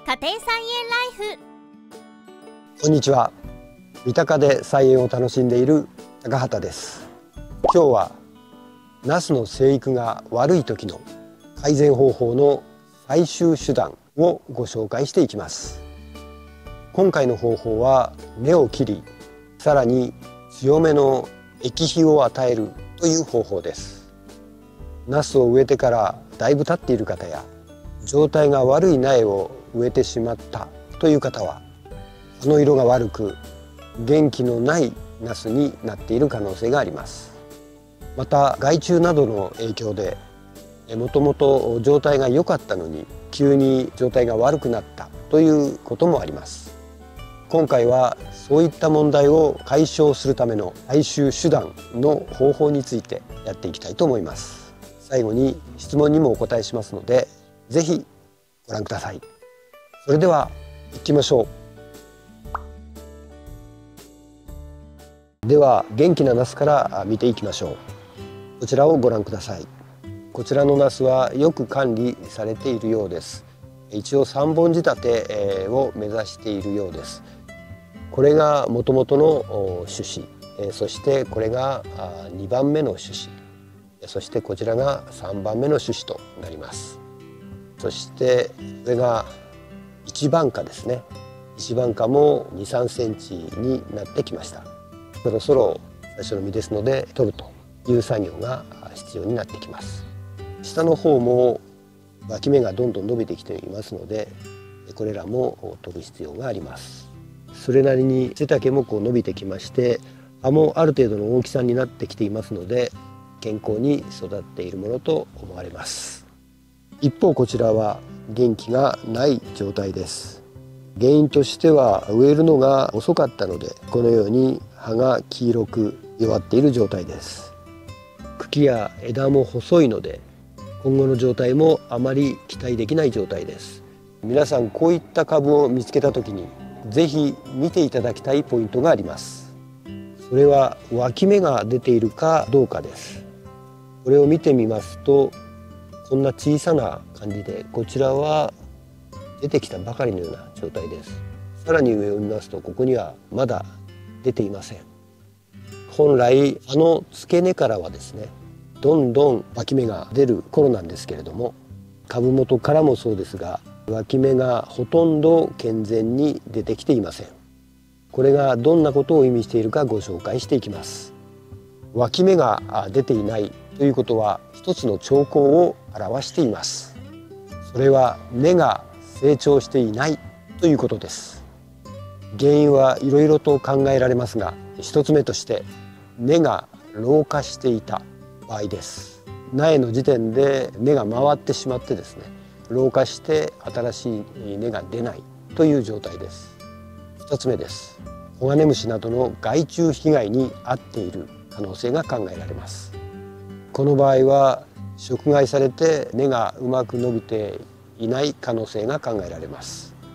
家庭菜園ライフ。 こんにちは。三鷹で菜園を楽しんでいる高畑です。今日はナスの生育が悪い時の改善方法の最終手段をご紹介していきます。今回の方法は根を切り、さらに強めの液肥を与えるという方法です。ナスを植えてからだいぶ経っている方や、状態が悪い苗を植えてしまったという方は、葉の色が悪く元気のないナスになっている可能性があります。また害虫などの影響でもともと状態が良かったのに急に状態が悪くなったということもあります。今回はそういった問題を解消するための最終手段の方法についてやっていきたいと思います。最後に質問にもお答えしますので、ぜひご覧ください。それでは行きましょう。では元気なナスから見ていきましょう。こちらをご覧ください。こちらのナスはよく管理されているようです。一応3本仕立てを目指しているようです。これが元々の種子、そしてこれが2番目の種子、そしてこちらが3番目の種子となります。そしてこれが1番花ですね。1番花も2、3センチになってきました。そろそろ最初の実ですので取るという作業が必要になってきます。下の方も脇芽がどんどん伸びてきていますので、これらも取る必要があります。それなりに背丈も伸びてきまして、葉もある程度の大きさになってきていますので、健康に育っているものと思われます。一方こちらは元気がない状態です。原因としては植えるのが遅かったので、このように葉が黄色く弱っている状態です。茎や枝も細いので、今後の状態もあまり期待できない状態です。皆さんこういった株を見つけた時にぜひ見ていただきたいポイントがあります。それは脇芽が出ているかどうかです。これを見てみますと、こんな小さな感じで、こちらは出てきたばかりのような状態です。さらに上を見ますと、ここにはまだ出ていません。本来葉の付け根からはですね、どんどん脇芽が出る頃なんですけれども、株元からもそうですが、脇芽がほとんど健全に出てきていません。これがどんなことを意味しているかご紹介していきます。脇芽が出ていないということは一つの兆候を表しています。それは根が成長していないということです。原因はいろいろと考えられますが、一つ目として根が老化していた場合です。苗の時点で根が回ってしまってですね、老化して新しい根が出ないという状態です。二つ目です。コガネムシなどの害虫被害に遭っている可能性が考えられます。この場合は食害されて根がうまく伸びていない可能性が考えられます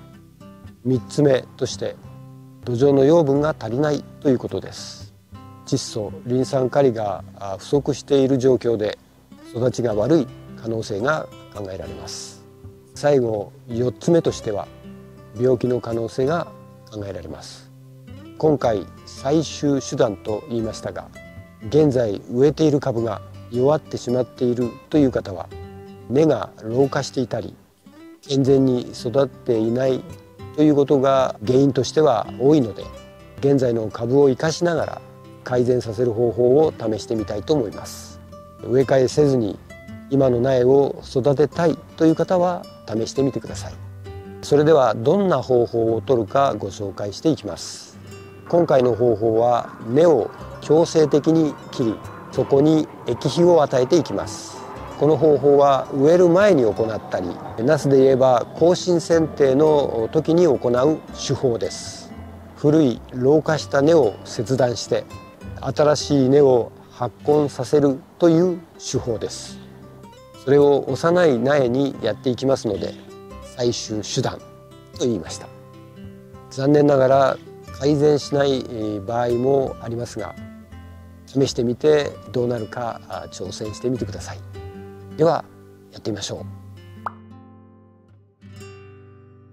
。3つ目として土壌の養分が足りないということです。窒素、リン酸カリが不足している状況で育ちが悪い可能性が考えられます。最後4つ目としては病気の可能性が考えられます。今回最終手段と言いましたが、現在植えている株が弱ってしまっているという方は、根が老化していたり健全に育っていないということが原因としては多いので、現在の株を生かしながら改善させる方法を試してみたいと思います。植え替えせずに今の苗を育てたいという方は試してみてください。それではどんな方法を取るかご紹介していきます。今回の方法は根を強制的に切り、そこに液肥を与えていきます。この方法は植える前に行ったり、ナスで言えば更新剪定の時に行う手法です。古い老化した根を切断して新しい根を発根させるという手法です。それを幼い苗にやっていきますので、最終手段と言いました。残念ながら改善しない場合もありますが、試してみてどうなるか挑戦してみてください。ではやってみましょう。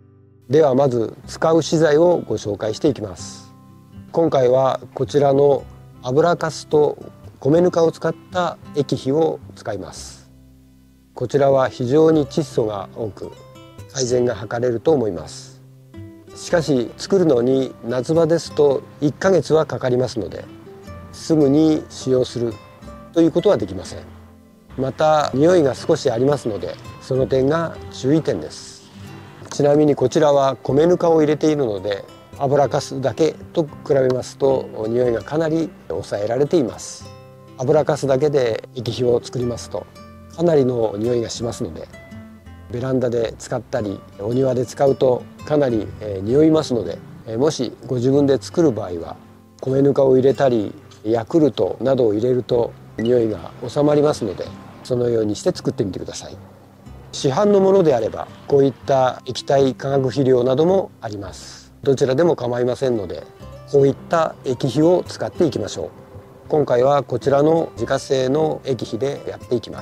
ではまず使う資材をご紹介していきます。今回はこちらの油かすと米ぬかを使った液肥を使います。こちらは非常に窒素が多く改善が図れると思います。しかし作るのに夏場ですと1ヶ月はかかりますので、すぐに使用するということはできません。また匂いが少しありますので、その点が注意点です。ちなみにこちらは米ぬかを入れているので、油かすだけと比べますと匂いがかなり抑えられています。油かすだけで液肥を作りますとかなりの匂いがしますので、ベランダで使ったりお庭で使うとかなり匂いますので、もしご自分で作る場合は米ぬかを入れたりヤクルトなどを入れると匂いが収まりますので、そのようにして作ってみてください。市販のものであればこういった液体化学肥料などもあります。どちらでも構いませんので、こういった液肥を使っていきましょう。今回はこちらの自家製の液肥でやっていきます。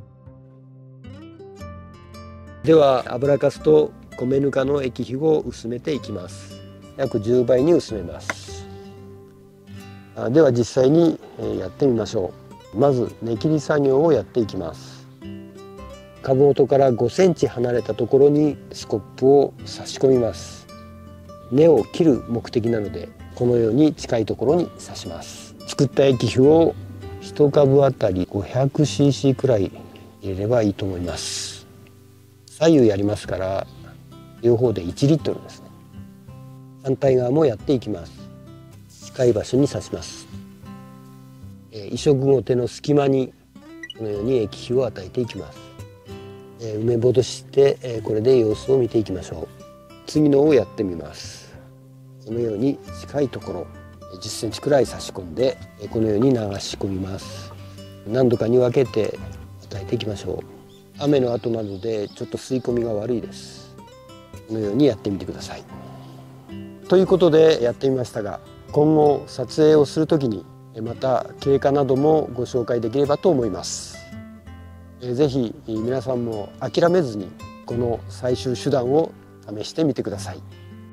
では油かすと米ぬかの液肥を薄めていきます。約10倍に薄めます。では実際にやってみましょう。まず根切り作業をやっていきます。株元から5センチ離れたところにスコップを差し込みます。根を切る目的なのでこのように近いところに差します。作った液肥を1株あたり 500cc くらい入れればいいと思います。左右やりますから両方で1リットルですね。反対側もやっていきます。近い場所に差します。移植ごての隙間にこのように液肥を与えていきます。埋め戻してこれで様子を見ていきましょう。次のをやってみます。このように近いところ10センチくらい差し込んでこのように流し込みます。何度かに分けて与えていきましょう。雨の後などでちょっと吸い込みが悪いです。このようにやってみてください。ということでやってみましたが、今後撮影をするときにまた経過などもご紹介できればと思います。ぜひ皆さんも諦めずにこの最終手段を試してみてください。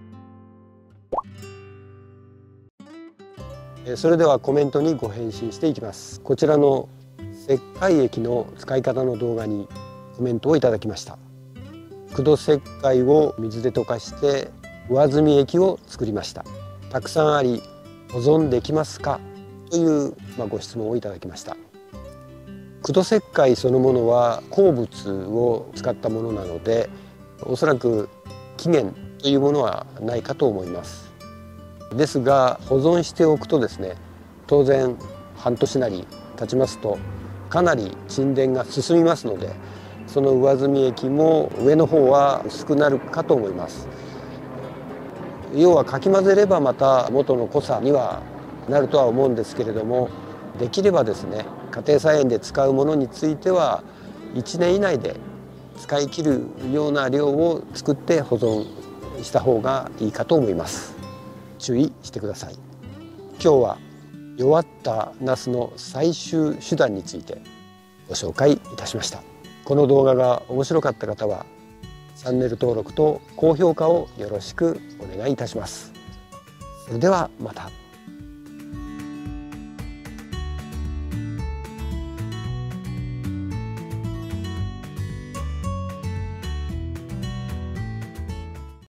それではコメントにご返信していきます。こちらの石灰液の使い方の動画にコメントをいただきました。苦土石灰を水で溶かして上澄み液を作りました。たくさんあり保存できますかというご質問をいただきました。苦土石灰そのものは鉱物を使ったものなので、おそらく期限というものはないかと思います。ですが保存しておくとですね、当然半年なり経ちますとかなり沈殿が進みますので、その上澄み液も上の方は薄くなるかと思います。要はかき混ぜればまた元の濃さにはなるとは思うんですけれども、できればですね、家庭菜園で使うものについては1年以内で使い切るような量を作って保存した方がいいかと思います。注意してください。今日は弱ったナスの最終手段についてご紹介いたしました。この動画が面白かった方はチャンネル登録と高評価をよろしくお願いいたします。それではまた。